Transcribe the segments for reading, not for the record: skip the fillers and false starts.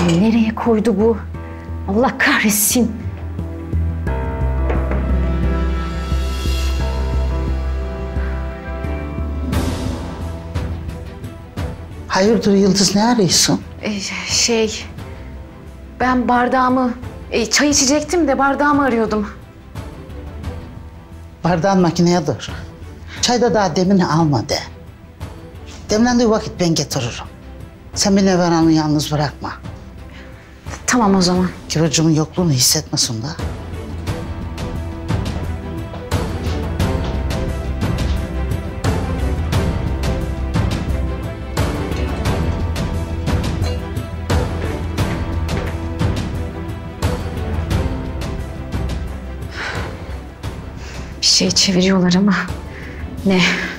Nereye koydu bu? Allah kahretsin. Hayırdır Yıldız, ne arıyorsun? Ben bardağımı, çay içecektim de bardağımı arıyordum. Bardağın makineye dur. Çayda daha demini alma de. Demlendiği vakit ben getiririm. Sen beni Never Hanım'ı yalnız bırakma. Tamam o zaman. Kirocuğumun yokluğunu hissetmesin da. Bir şey çeviriyorlar ama ne?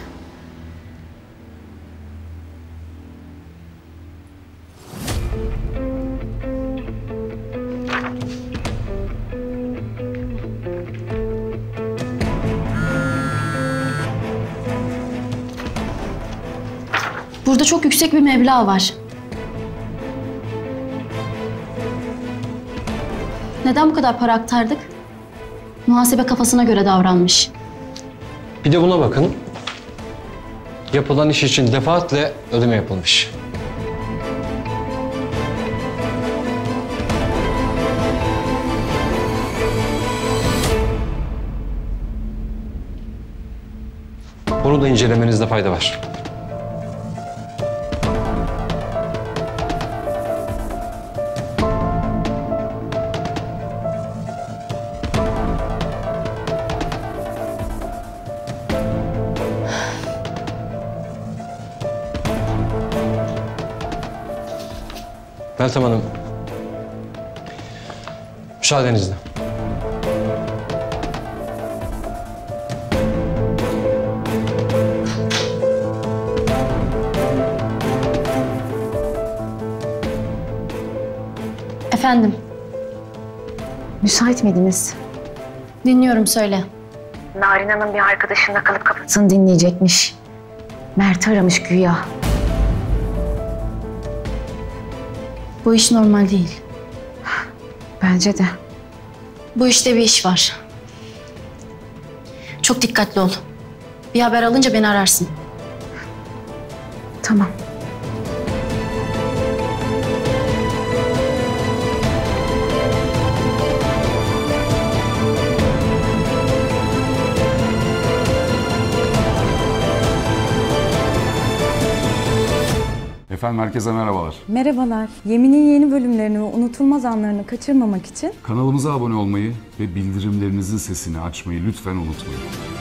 Burada çok yüksek bir meblağ var. Neden bu kadar para aktardık? Muhasebe kafasına göre davranmış. Bir de buna bakın. Yapılan iş için defaatle ödeme yapılmış. Bunu da incelemenizde fayda var. Meltem Hanım, müsaadenizle. Efendim, Müsait miydiniz? dinliyorum, söyle. Narin Hanım bir arkadaşınla kalıp kafasını dinleyecekmiş. Mert aramış güya. Bu iş normal değil. Bence de. Bu işte bir iş var. Çok dikkatli ol. Bir haber alınca beni ararsın. Tamam. Efendim herkese merhabalar. Merhabalar. Yemin'in yeni bölümlerini ve unutulmaz anlarını kaçırmamak için Kanalımıza abone olmayı ve bildirimlerinizin sesini açmayı lütfen unutmayın.